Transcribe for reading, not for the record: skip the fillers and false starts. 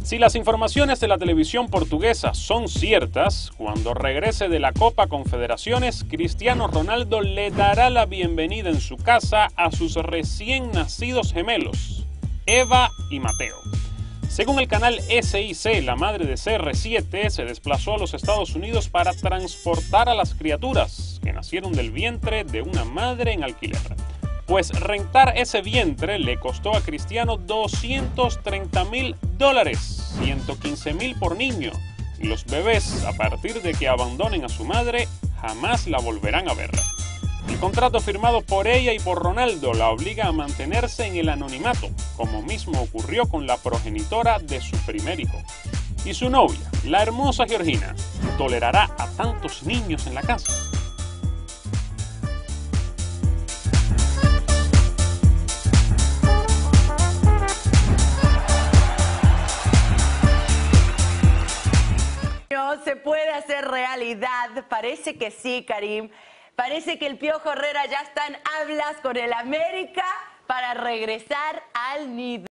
Si las informaciones de la televisión portuguesa son ciertas, cuando regrese de la Copa Confederaciones, Cristiano Ronaldo le dará la bienvenida en su casa a sus recién nacidos gemelos, Eva y Mateo. Según el canal SIC, la madre de CR7 se desplazó a los Estados Unidos para transportar a las criaturas que nacieron del vientre de una madre en alquiler. Pues rentar ese vientre le costó a Cristiano $230.000, $115.000 por niño. Y los bebés, a partir de que abandonen a su madre, jamás la volverán a ver. El contrato firmado por ella y por Ronaldo la obliga a mantenerse en el anonimato, como mismo ocurrió con la progenitora de su primer hijo. Y su novia, la hermosa Georgina, ¿tolerará a tantos niños en la casa? No se puede hacer realidad. Parece que sí, Karim. Parece que el Piojo Herrera ya está en hablas con el América para regresar al nido.